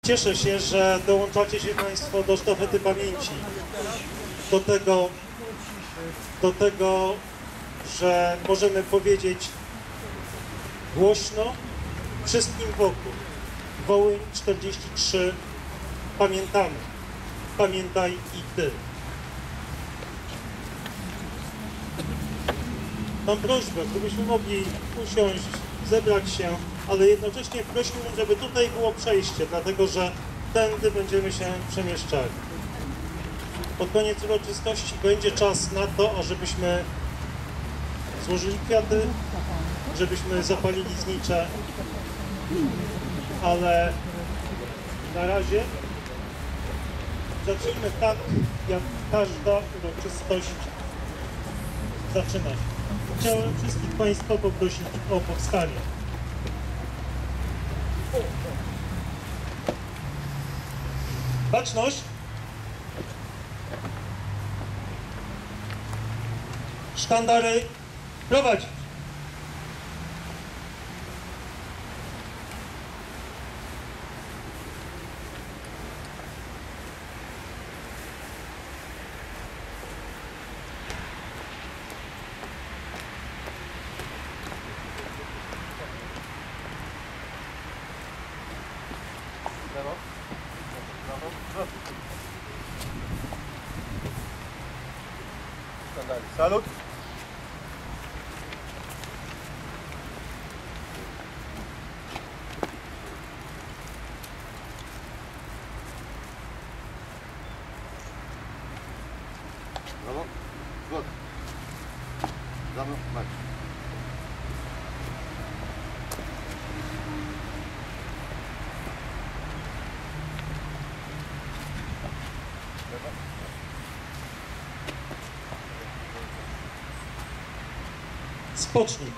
Cieszę się, że dołączacie się Państwo do sztafety pamięci, do tego, że możemy powiedzieć głośno wszystkim wokół. Wołyń 43, pamiętamy. Pamiętaj i Ty. Mam prośbę, żebyśmy mogli usiąść, zebrać się, ale jednocześnie prosimy, żeby tutaj było przejście, dlatego że tędy będziemy się przemieszczali. Pod koniec uroczystości będzie czas na to, ażebyśmy złożyli kwiaty, żebyśmy zapalili znicze, ale na razie zacznijmy tak, jak każda uroczystość zaczyna się. Chciałem wszystkich Państwa poprosić o powstanie. Baczność! Sztandary prowadzić! Salut! Brawo, zgoda. Za mną, mać. Spocznij.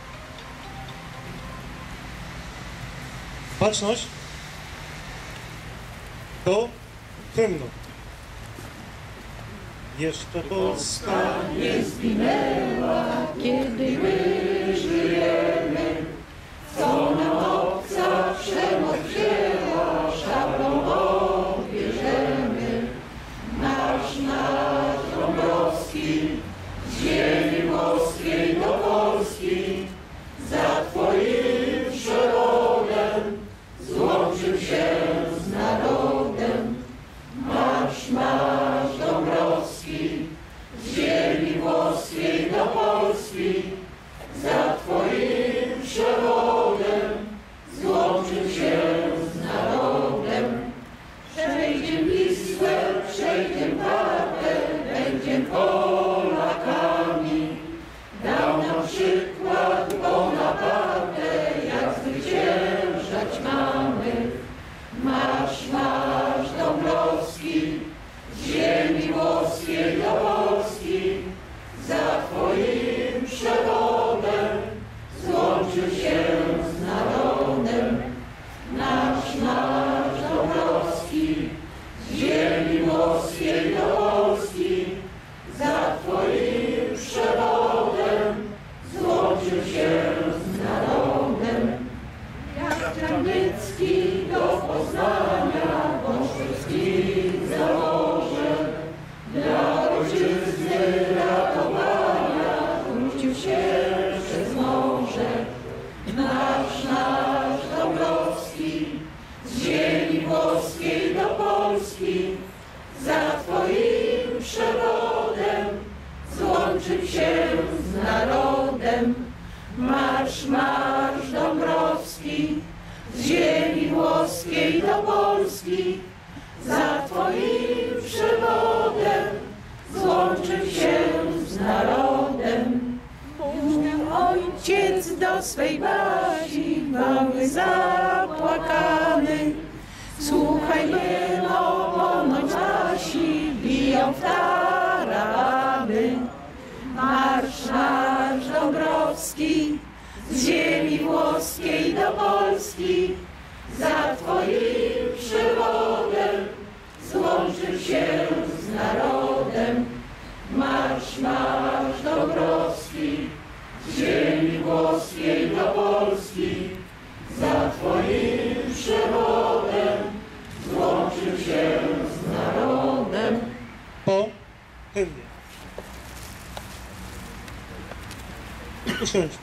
Baczność. Do hymnu. Jeszcze Polska nie zginęła, kiedy my żyjemy. Co nam obca przemoc wzięła, szablą odbierzemy. Nasz Dąbrowski, z ziemi włoskiej do Polski, za Twoim przewodem złączył się z narodem. Marsz Dąbrowski, z ziemi włoskiej do Polski, za Twoim przewodem złączył się z narodem. Przejdziem Wisłę, przejdziem Wartę, będziem Polakami. Dał nam przykład Bonaparte, jak zwyciężać mamy. Marsz Dąbrowski, z ziemi włoskiej do Polski, za Twoim przewodem złączył się z narodem. Nasz Dąbrowski, z ziemi włoskiej do Polski, za Twoim przewodem złączył się z narodem. Jak Czarniecki do Poznania, Wążkowski założe, dla ojczyzny ratowania wrócił się przez morze. Nasz Dąbrowski, z ziemi włoskiej do Polski, za Twoim przewodem złączył się z narodem. Marsz Dąbrowski, z ziemi włoskiej do Polski, za Twoim przewodem złączył się z narodem. Mówił ojciec do swej Basi, mały zapłakany. Słuchaj, no ponoć nasi biją w tarany. Marsz Dąbrowski, z ziemi włoskiej do Polski, za Twoim przewodem złączył się z narodem. Marsz Dąbrowski, z ziemi włoskiej do Polski, za Twoim przewodem przychylnie. Usiądźmy.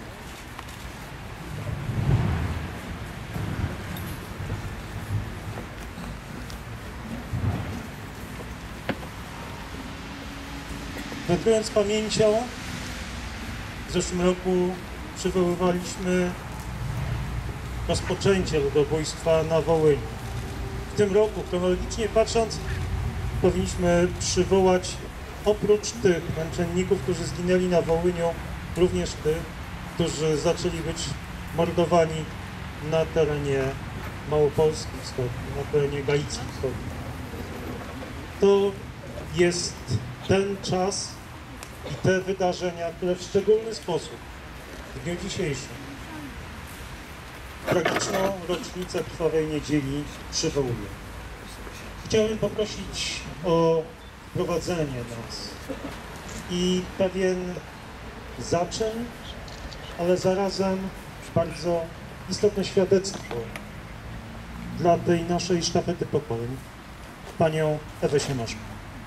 Wędrując pamięcią, w zeszłym roku przywoływaliśmy rozpoczęcie ludobójstwa na Wołyniu. W tym roku, chronologicznie patrząc, powinniśmy przywołać oprócz tych męczenników, którzy zginęli na Wołyniu, również tych, którzy zaczęli być mordowani na terenie Małopolski Wschodniej, na terenie Galicji Wschodniej. To jest ten czas i te wydarzenia, które w szczególny sposób w dniu dzisiejszym tragiczną rocznicę Krwawej Niedzieli przywołuje. Chciałem poprosić o wprowadzenie nas i pewien zaczyn, ale zarazem bardzo istotne świadectwo dla tej naszej sztafety pokoleń, panią Ewę Siemaszko.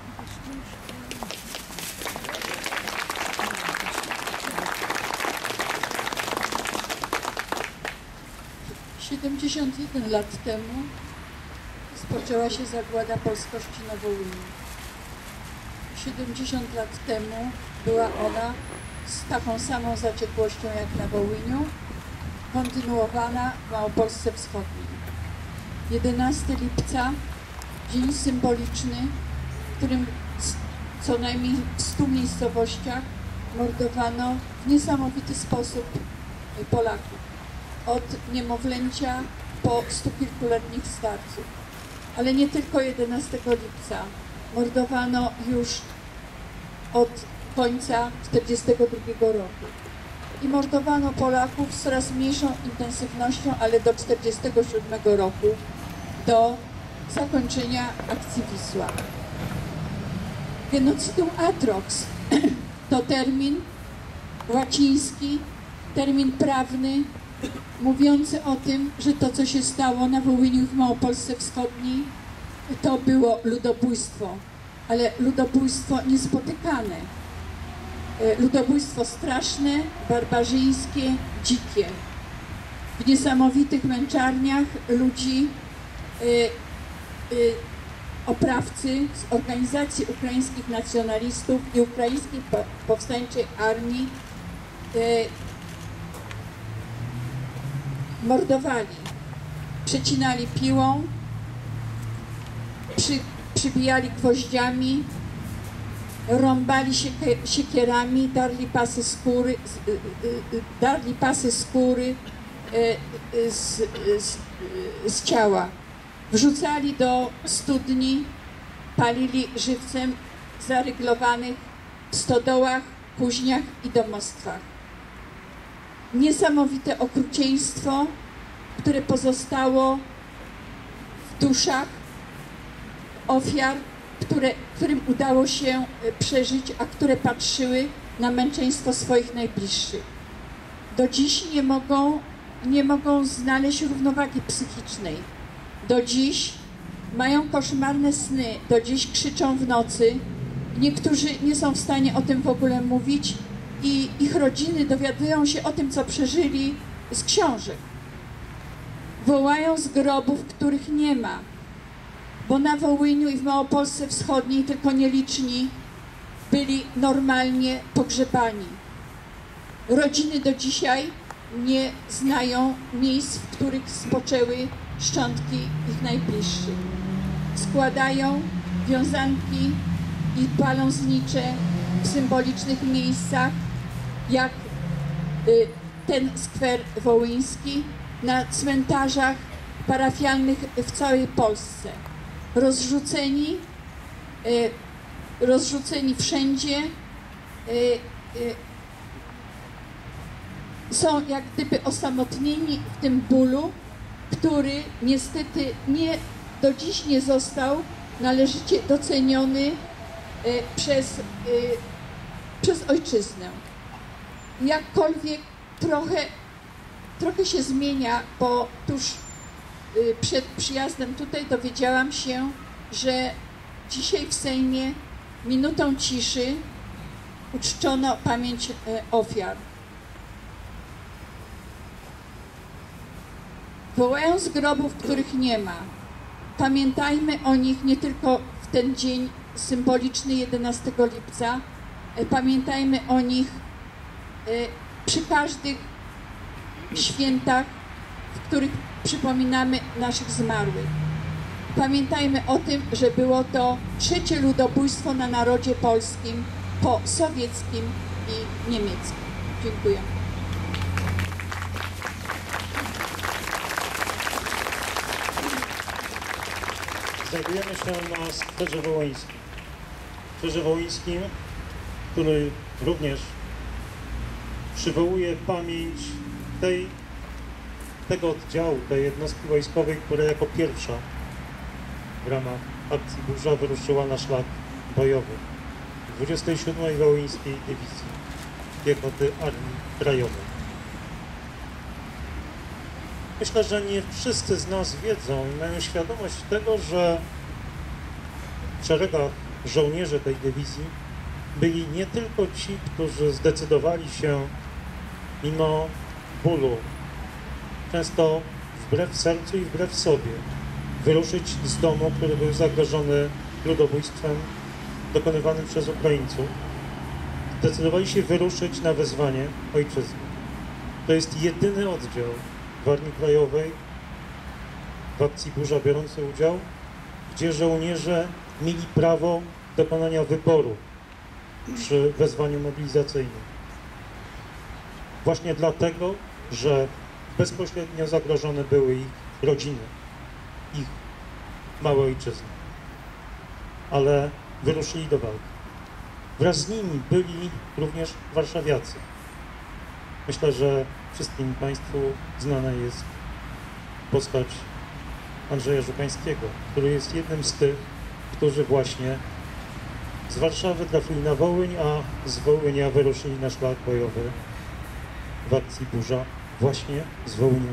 Siedemdziesiąt lat temu rozpoczęła się zagłada polskości na Wołyniu. 70 lat temu była ona z taką samą zaciekłością jak na Wołyniu, kontynuowana w Małopolsce Wschodniej. 11 lipca, dzień symboliczny, w którym co najmniej w 100 miejscowościach mordowano w niesamowity sposób Polaków. Od niemowlęcia po 100-kilkuletnich starców. Ale nie tylko 11 lipca. Mordowano już od końca 1942 roku. I mordowano Polaków z coraz mniejszą intensywnością, ale do 1947 roku, do zakończenia akcji Wisła. Genocidum atrox to termin łaciński, termin prawny, mówiący o tym, że to, co się stało na Wołyniu w Małopolsce Wschodniej, to było ludobójstwo, ale ludobójstwo niespotykane. Ludobójstwo straszne, barbarzyńskie, dzikie. W niesamowitych męczarniach ludzi oprawcy z organizacji ukraińskich nacjonalistów i ukraińskiej powstańczej armii mordowali, przecinali piłą, przybijali gwoździami, rąbali siekierami, darli pasy skóry z ciała. Wrzucali do studni, palili żywcem zaryglowanych w stodołach, kuźniach i domostwach. Niesamowite okrucieństwo, które pozostało w duszach ofiar, którym udało się przeżyć, a które patrzyły na męczeństwo swoich najbliższych. Do dziś nie mogą znaleźć równowagi psychicznej. Do dziś mają koszmarne sny, do dziś krzyczą w nocy. Niektórzy nie są w stanie o tym w ogóle mówić i ich rodziny dowiadują się o tym, co przeżyli, z książek. Wołają z grobów, których nie ma, bo na Wołyniu i w Małopolsce Wschodniej tylko nieliczni byli normalnie pogrzebani. Rodziny do dzisiaj nie znają miejsc, w których spoczęły szczątki ich najbliższych. Składają wiązanki i palą znicze w symbolicznych miejscach, jak ten skwer wołyński, na cmentarzach parafialnych w całej Polsce. Rozrzuceni wszędzie, są jak gdyby osamotnieni w tym bólu, który niestety do dziś nie został należycie doceniony przez ojczyznę. Jakkolwiek trochę się zmienia, bo tuż przed przyjazdem tutaj dowiedziałam się, że dzisiaj w Sejmie minutą ciszy uczczono pamięć ofiar. Wołają z grobów, których nie ma. Pamiętajmy o nich nie tylko w ten dzień symboliczny 11 lipca, pamiętajmy o nich przy każdych świętach, w których przypominamy naszych zmarłych. Pamiętajmy o tym, że było to trzecie ludobójstwo na narodzie polskim po sowieckim i niemieckim. Dziękuję. Znajdujemy się na skwerze wołyńskim. Skwerze wołyńskim, który również przywołuje pamięć tego oddziału, tej jednostki wojskowej, która jako pierwsza w ramach akcji Burza wyruszyła na szlak bojowy 27. Wołyńskiej Dywizji Piechoty Armii Krajowej. Myślę, że nie wszyscy z nas wiedzą i mają świadomość tego, że w szeregach żołnierzy tej dywizji byli nie tylko ci, którzy zdecydowali się mimo bólu, często wbrew sercu i wbrew sobie, wyruszyć z domu, który był zagrożony ludobójstwem dokonywanym przez Ukraińców. Zdecydowali się wyruszyć na wezwanie ojczyzny. To jest jedyny oddział w Armii Krajowej w akcji Burza biorący udział, gdzie żołnierze mieli prawo dokonania wyboru przy wezwaniu mobilizacyjnym. Właśnie dlatego, że bezpośrednio zagrożone były ich rodziny, ich małe ojczyzny. Ale wyruszyli do walki. Wraz z nimi byli również warszawiacy. Myślę, że wszystkim Państwu znana jest postać Andrzeja Żukańskiego, który jest jednym z tych, którzy właśnie z Warszawy trafili na Wołyń, a z Wołynia wyruszyli na szlak bojowy w akcji Burza właśnie z Wołynia.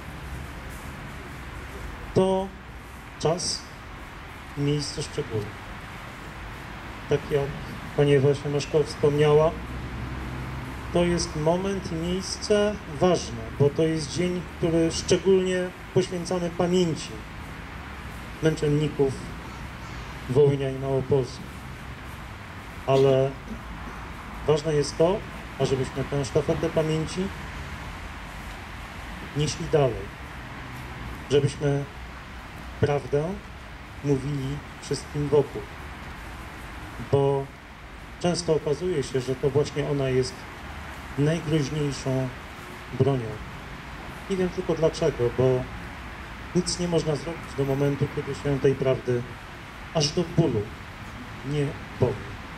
To czas i miejsce szczególne. Tak jak pani Ewa Siemaszko wspomniała, to jest moment i miejsce ważne, bo to jest dzień, który szczególnie poświęcamy pamięci męczenników Wołynia i Małopolski. Ale ważne jest to, ażebyśmy tę sztafetę pamięci nieśli dalej, żebyśmy prawdę mówili wszystkim wokół, bo często okazuje się, że to właśnie ona jest najgroźniejszą bronią. Nie wiem tylko dlaczego, bo nic nie można zrobić do momentu, kiedy się tej prawdy aż do bólu nie powie.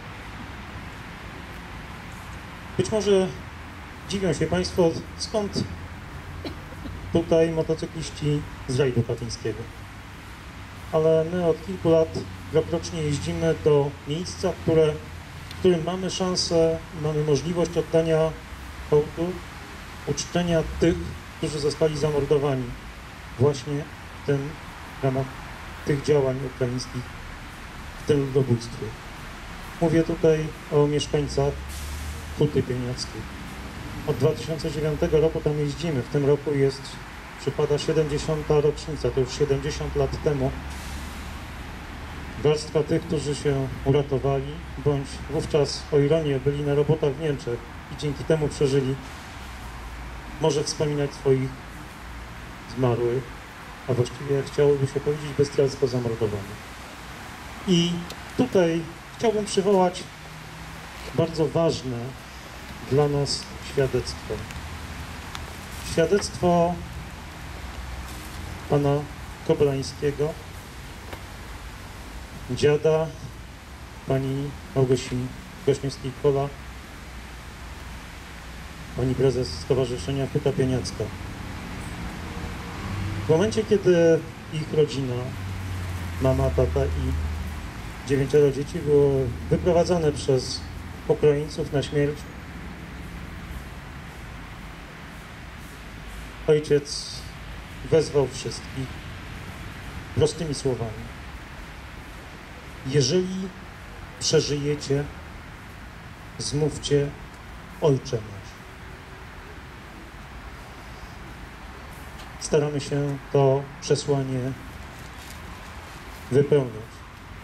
Być może dziwią się Państwo, skąd tutaj motocykliści z rajdu katyńskiego. Ale my od kilku lat rokrocznie jeździmy do miejsca, w którym mamy szansę, mamy możliwość oddania hołdu, uczczenia tych, którzy zostali zamordowani właśnie w ramach tych działań ukraińskich w tym ludobójstwie. Mówię tutaj o mieszkańcach Huty Pieniackiej. Od 2009 roku tam jeździmy. W tym roku przypada 70. rocznica, to już 70 lat temu. Warstwa tych, którzy się uratowali, bądź wówczas, o ironię, byli na robotach w Niemczech i dzięki temu przeżyli, może wspominać swoich zmarłych, a właściwie chciałoby się powiedzieć bestialsko zamordowanych. I tutaj chciałbym przywołać bardzo ważne dla nas świadectwo. Świadectwo pana Koblańskiego, dziada pani Małgosi Gośniewskiej-Kola, pani prezes Stowarzyszenia Huta Pieniacka. W momencie, kiedy ich rodzina, mama, tata i 9 dzieci było wyprowadzane przez Ukraińców na śmierć, ojciec wezwał wszystkich prostymi słowami. Jeżeli przeżyjecie, zmówcie Ojcze nasz. Staramy się to przesłanie wypełniać.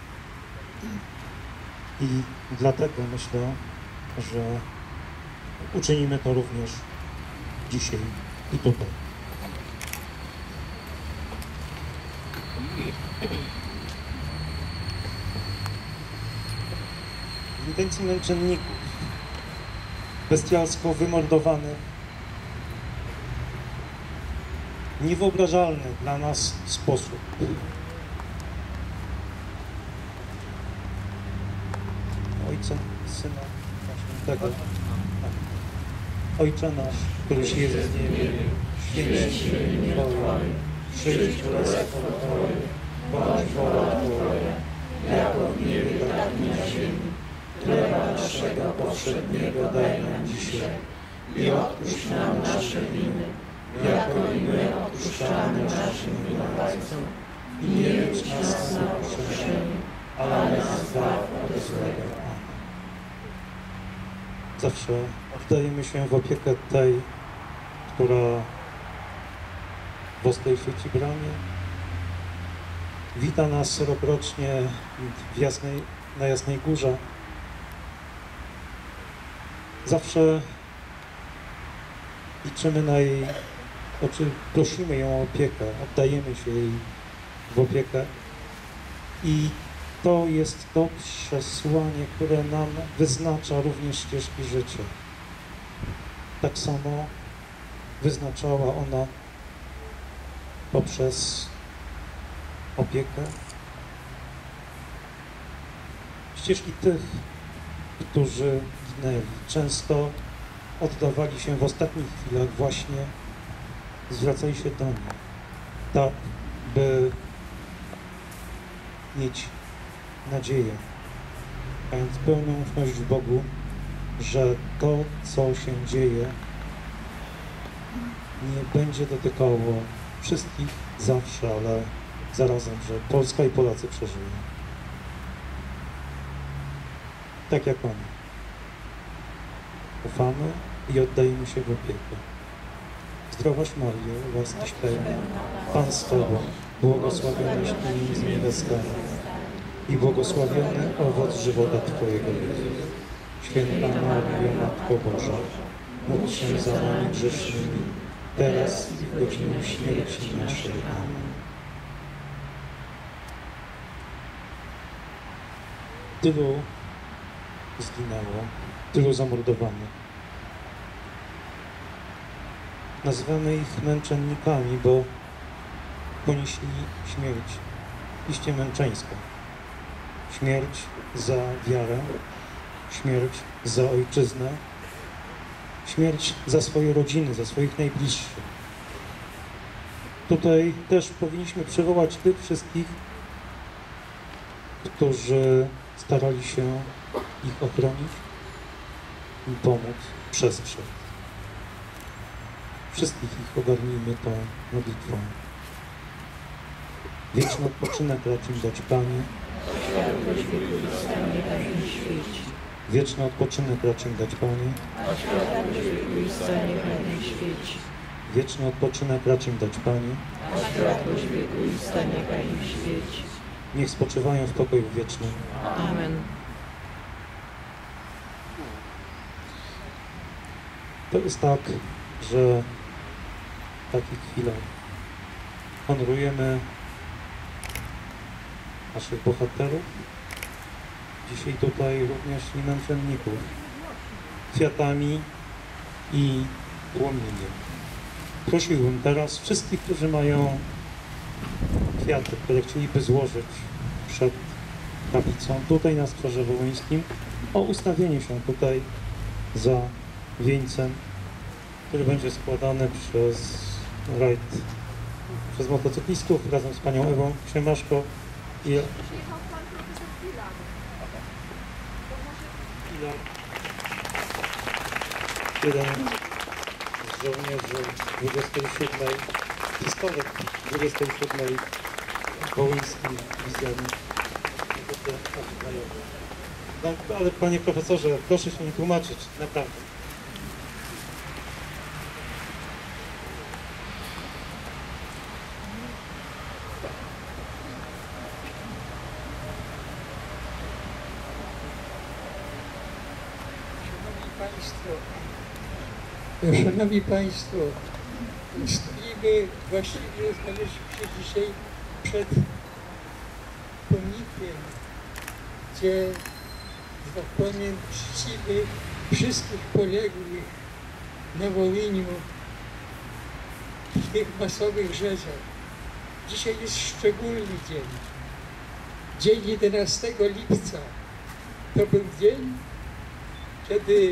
I dlatego myślę, że uczynimy to również dzisiaj i tutaj. W intencji męczenników, bestialsko wymordowanych, niewyobrażalny dla nas sposób. Ojca, Syna, Świętego. Ojcze nasz, któryś jest w niebie, święć się imię Twoje, przyjdź królestwo Twoje, bądź wola Twoja, jako w niebie, tak i na ziemi. Chleba naszego powszedniego daj nam dzisiaj i odpuść nam nasze winy, jako i my odpuszczamy naszym winowajcom. I nie jedź nas na pokuszenie, ale nas zbaw od złego. Amen. Zawsze oddajemy się w opiekę tej, która w Ostrej Świeci Bramie wita nas rokrocznie na Jasnej Górze. Zawsze liczymy na jej, prosimy ją o opiekę, oddajemy się jej w opiekę i to jest to przesłanie, które nam wyznacza również ścieżki życia. Tak samo wyznaczała ona poprzez opiekę ścieżki tych, którzy ginęli. Często oddawali się w ostatnich chwilach właśnie, zwracali się do niej, tak by mieć nadzieję, mając pełną ufność w Bogu, że to, co się dzieje, nie będzie dotykało wszystkich zawsze, ale zarazem, że Polska i Polacy przeżyją. Tak jak oni. Ufamy i oddajemy się w opiekę. Zdrowaś Maryjo, łaskiś pełna, Pan z Tobą, błogosławionaś Ty między niewiastami i błogosławiony owoc żywota Twojego, Jezus. Święta Maryjo, Matko Boża, módl się za nami grzesznymi, teraz i w godzinę śmierci naszej. Amen. Tylu zginęło, tylu zamordowanych. Nazywamy ich męczennikami, bo ponieśli śmierć iście męczeńską. Śmierć za wiarę, śmierć za ojczyznę, śmierć za swoje rodziny, za swoich najbliższych. Tutaj też powinniśmy przywołać tych wszystkich, którzy starali się ich ochronić i pomóc, przestrzec. Wszystkich ich ogarnijmy tą modlitwą. Wieczny odpoczynek racz im dać, Panie. Wieczny odpoczynek racz im dać, Panie. Wieczny odpoczynek racz im dać, Panie. Niech spoczywają w pokoju wiecznym. Amen. To jest tak, że w takich chwilach honorujemy naszych bohaterów. Dzisiaj tutaj również i męczenników kwiatami i płomieniem. Prosiłbym teraz wszystkich, którzy mają kwiaty, które chcieliby złożyć przed tablicą tutaj na Skwerze Wołyńskim, o ustawienie się tutaj za wieńcem, który będzie składany przez rajd, przez motocyklistów razem z panią Ewą Siemaszko i jeden z żołnierzy 27. pistolet 27. Wołyńskiej Misjani. No, ale panie profesorze, proszę się nie tłumaczyć, naprawdę. Szanowni Państwo, stoimy, właściwie znaleźliśmy się dzisiaj przed pomnikiem, gdzie, że tak powiem, czcimy wszystkich poległych na Wołyniu w tych masowych rzezach. Dzisiaj jest szczególny dzień. Dzień 11 lipca. To był dzień, kiedy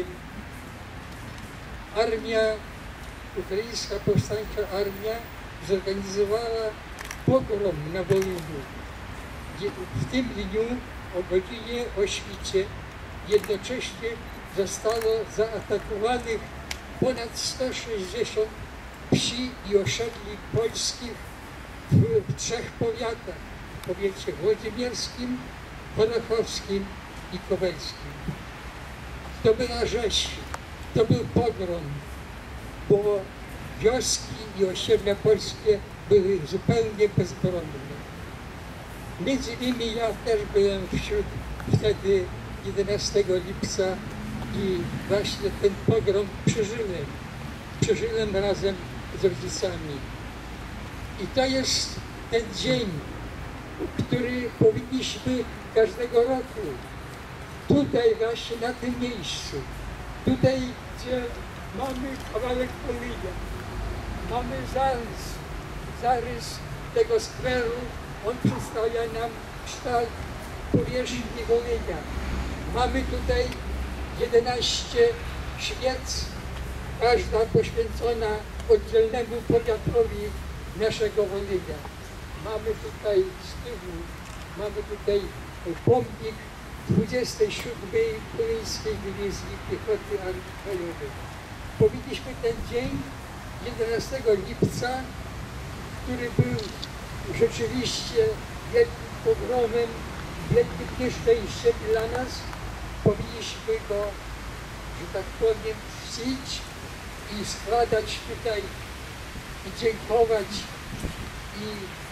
ukraińska powstańcza armia zorganizowała pogrom na Wołyniu. W tym dniu o godzinie o świcie jednocześnie zostało zaatakowanych ponad 160 wsi i osiedli polskich w 3 powiatach. W powiecie włodzimierskim, chorachowskim i kowelskim. To była rzeź. To był pogrom, bo wioski i osiedla polskie były zupełnie bezbronne. Między innymi ja też byłem wśród wtedy 11 lipca i właśnie ten pogrom przeżyłem. Przeżyłem razem z rodzicami. I to jest ten dzień, który powinniśmy każdego roku tutaj właśnie na tym miejscu, tutaj, gdzie mamy kawałek Wolynia, mamy zarys tego skweru, on przedstawia nam kształt powierzchni Wolynia. Mamy tutaj 11 świec, każda poświęcona oddzielnemu powiatowi naszego Wolynia. Mamy tutaj z tyłu, mamy tutaj pomnik 27. Wolyńskiej Dywizji Piechoty Armii Krajowej. Powinniśmy ten dzień 11 lipca, który był rzeczywiście wielkim pogromem, wielkim nieszczęściem dla nas, powinniśmy go, że tak powiem, czcić i składać tutaj i dziękować i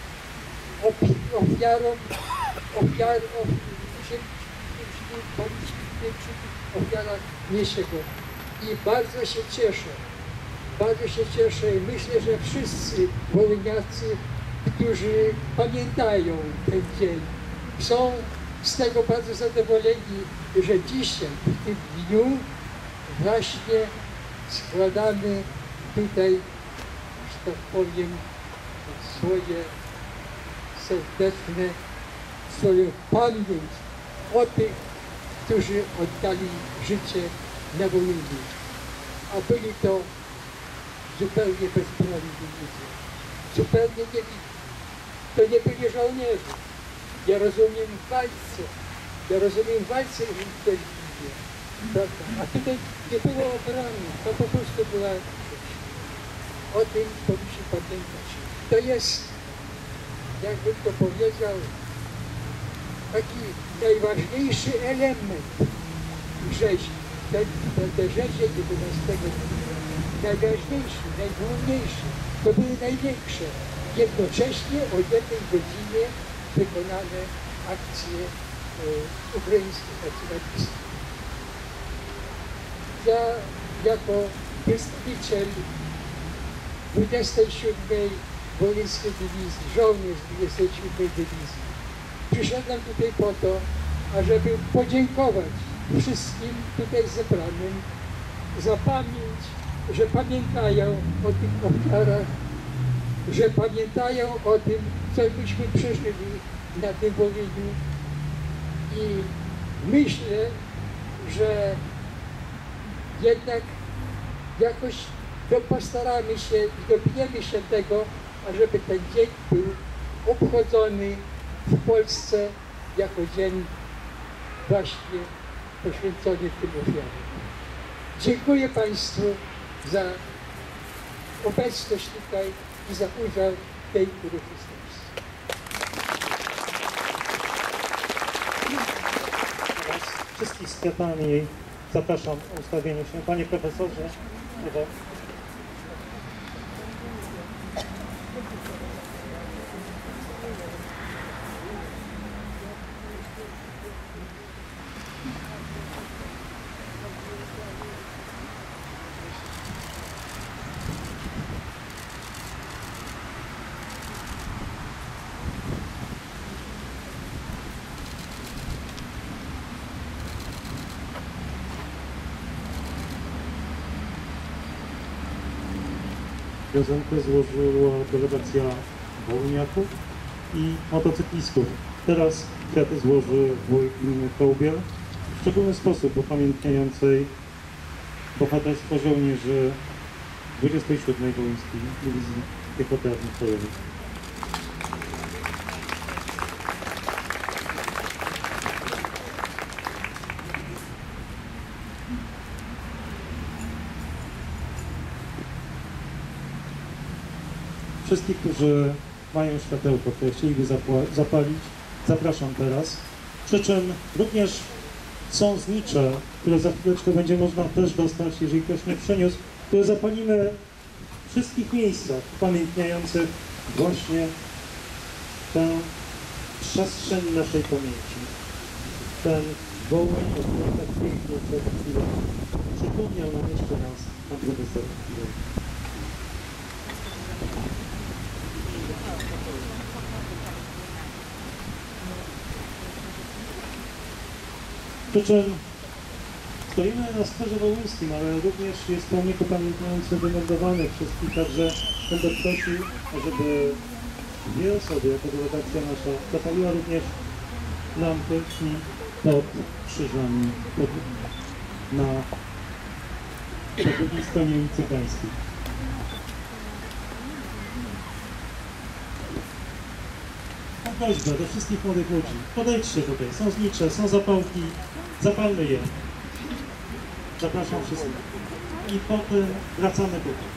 ofiarach niesiego. I bardzo się cieszę i myślę, że wszyscy wołyniacy, którzy pamiętają ten dzień, są z tego bardzo zadowoleni, że dzisiaj, w tym dniu, właśnie składamy tutaj, że tak powiem, swoje serdeczne, swoją pamięć o tych, którzy oddali życie na Wołyniu. A byli to zupełnie bezbronni ludzie, zupełnie niewinni. To nie byli żołnierze. Ja rozumiem w walce, że ktoś ginie, prawda? A tutaj nie było obrony, to po prostu była rzecz. O tym powinniśmy pamiętać. To jest, jakbym to powiedział, taki najważniejszy element rzezi. Te rzezie 11 najważniejszy, najgłówniejszy, to były największe. Jednocześnie o 1 godzinie wykonane akcje ukraińskich nacjonalistów. Ja jako przedstawiciel 27. Wołyńskiej Dywizji, żołnierz 27. Dywizji, przyszedłem tutaj po to, ażeby podziękować wszystkim tutaj zebranym za pamięć, że pamiętają o tych ofiarach, że pamiętają o tym, co myśmy przeżyli na tym Wołyniu. I myślę, że jednak jakoś postaramy się i dobijemy się tego, ażeby ten dzień był obchodzony w Polsce jako dzień właśnie poświęcony tym ofiarom. Dziękuję Państwu za obecność tutaj i za udział w tej uroczystości. Teraz kwiatami. Zapraszam o ustawienie się. Panie profesorze, proszę. Piosenkę złożyła delegacja Wołyniaków i motocyklistów. Teraz kwiaty złoży wójt gminy Kołbiel w szczególny sposób upamiętniającej bohaterstwo żołnierzy 27. Wołyńskiej Dywizji Piechoty Armii. Wszystkich, którzy mają światełko, które chcieliby zapalić, zapraszam teraz. Przy czym również są znicze, które za chwileczkę będzie można też dostać, jeżeli ktoś nie przyniósł, które zapalimy w wszystkich miejscach upamiętniających właśnie tę przestrzeń naszej pamięci. Ten Wołyń, który tak pięknie przed chwilą przypomniał nam jeszcze raz pan profesor Chwilę. Przy czym stoimy na skwerze wołyńskim, ale również jest pomnik upamiętniający wymordowanych wszystkich, także będę prosił, żeby dwie osoby, jako delegacja nasza, zapaliła również lampy i pod krzyżami na drugiej stronie ulicy Pańskiej. Mam prośbę do wszystkich młodych ludzi, podejdźcie tutaj, są znicze, są zapałki, zapalmy je. Zapraszam wszystkich. I potem wracamy tutaj.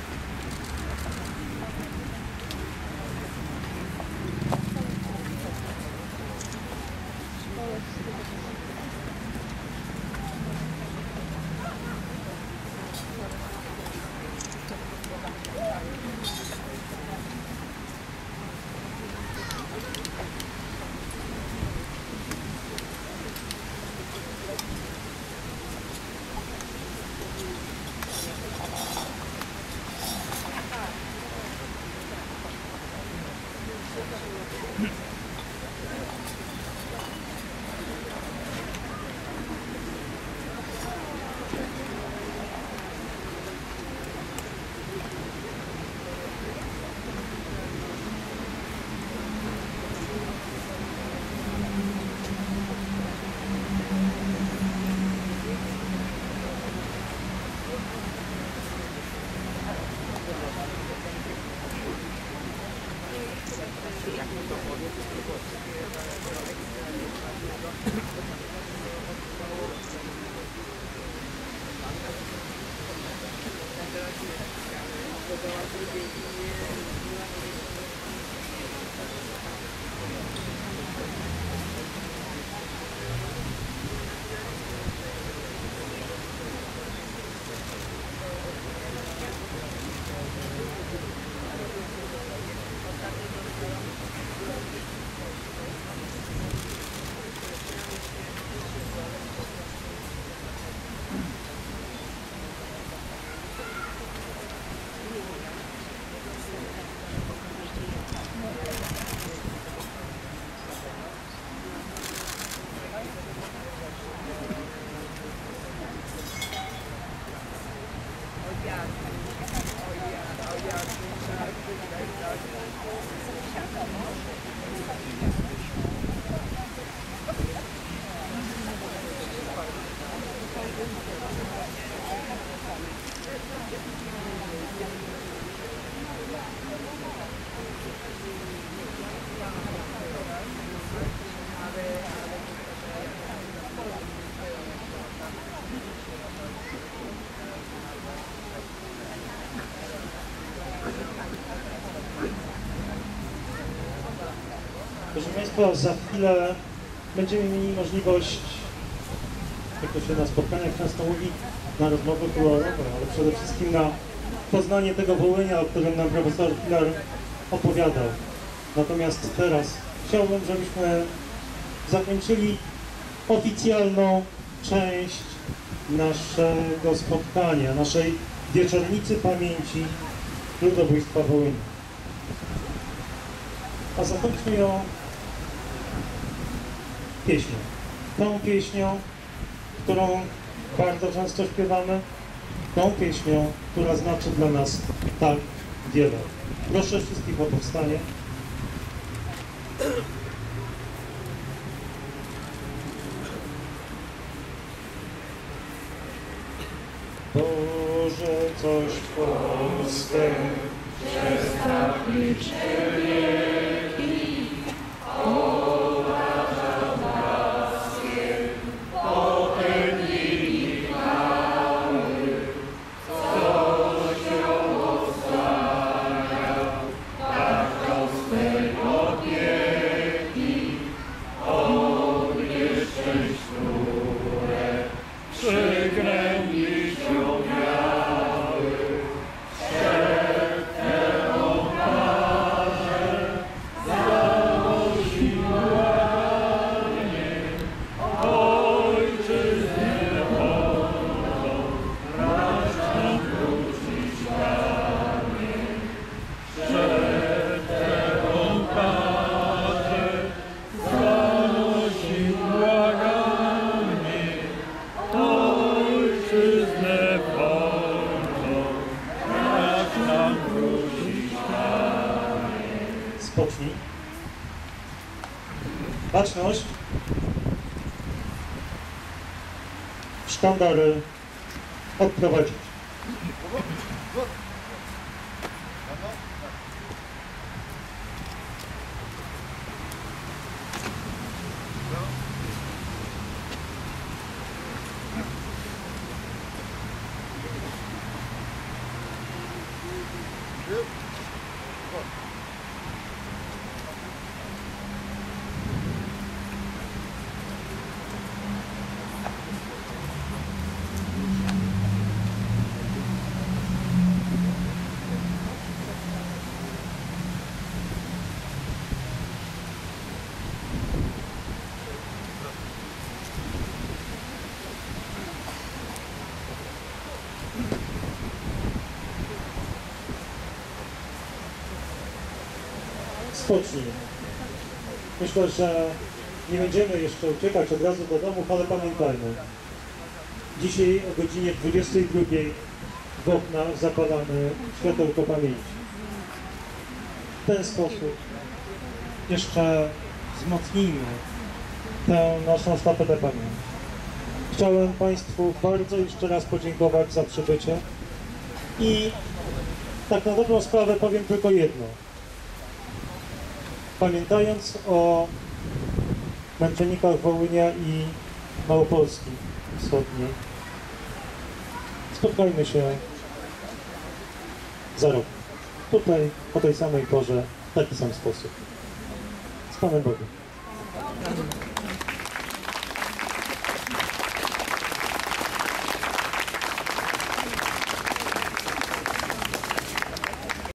Proszę Państwa, za chwilę będziemy mieli możliwość jak to się na spotkaniach często mówi, na rozmowę kolorową, ale przede wszystkim na poznanie tego Wołynia, o którym nam profesor Pilar opowiadał. Natomiast teraz chciałbym, żebyśmy zakończyli oficjalną część naszego spotkania, naszej wieczornicy pamięci ludobójstwa Wołynia. A zakończmy ją pieśnią. Tą pieśnią, którą bardzo często śpiewamy, tą pieśnią, która znaczy dla nas tak wiele. Proszę wszystkich o powstanie. Boże, coś w Polsce spocznij. Baczność. Sztandary odprowadzić. Spocznij. Myślę, że nie będziemy jeszcze uciekać od razu do domów, ale pamiętajmy. Dzisiaj o godzinie 22 w oknach zapalamy światełko pamięci. W ten sposób jeszcze wzmocnijmy tę naszą sztafetę pamięci. Chciałem Państwu bardzo jeszcze raz podziękować za przybycie i tak na dobrą sprawę powiem tylko jedno. Pamiętając o męczennikach Wołynia i Małopolski Wschodniej, spotkajmy się za rok. Tutaj, o tej samej porze, w taki sam sposób. Z Panem Bogiem.